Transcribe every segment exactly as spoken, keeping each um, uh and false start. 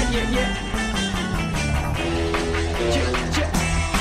yeah, yeah, yeah. Yeah, yeah.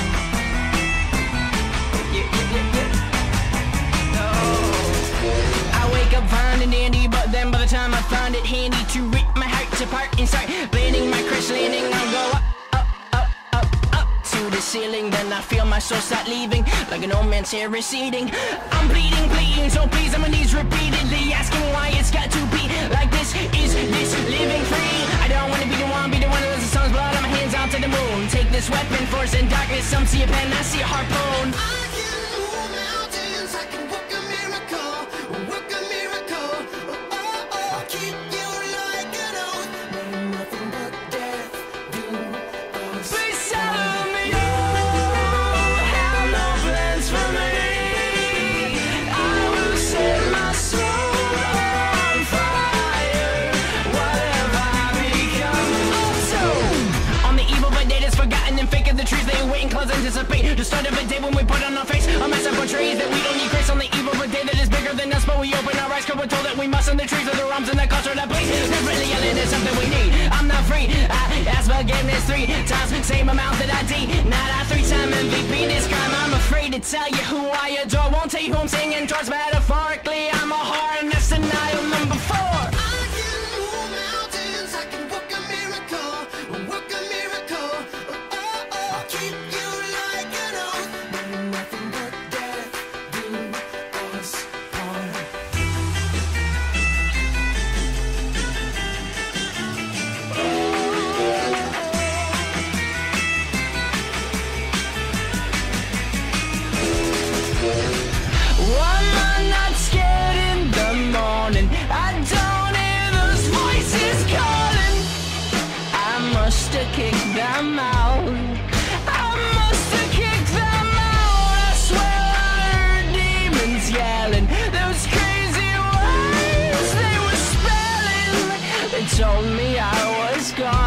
Yeah, yeah, yeah, yeah. No. I wake up fine and dandy, but then by the time I find it handy to rip my heart apart and start landing my crash landing, I'll go up, up, up, up, up to the ceiling. Then I feel my soul start leaving, like an old man's hair receding. I'm bleeding, bleeding, so please on my knees repeatedly, asking why it's got to be like this. Is this living free? I don't wanna be the one, be the one who loses sun's blood on my hands out to the moon. Take this weapon, force and darkness. Some see a pen, I see a harpoon. I can move mountains, I can work a miracle, work a miracle. Oh, oh, oh. I'll keep you like an oath, may nothing but death do us. Please tell me you have no plans for me. I will set my soul on fire. What have I become? Also, on the evil but dead is forgotten and fake of the trees they wait and close anticipate the start of a day when we put on our face a massive portrays that we don't need grace on the evil but day that is bigger than us, but we open our eyes cause we're told that we must, and the trees are the realms and the culture that bleeds. There's really yelling is something we need. I'm not free, I ask forgiveness three times, same amount that I D. Not a three-time M V P this crime. I'm afraid to tell you who I adore, won't tell you who I'm singing towards. Metaphorically, I'm a whore and that's denial number four. I can move mountains, I can work a miracle, work a miracle. Oh, oh, oh. I'll keep you like an oath, may nothing but death do us part. One I'm not scared in the morning. I don't hear those voices calling. I must have kicked them out. I must have kicked them out. I swear I heard demons yelling. Those crazy words they were spelling. They told me I was gone.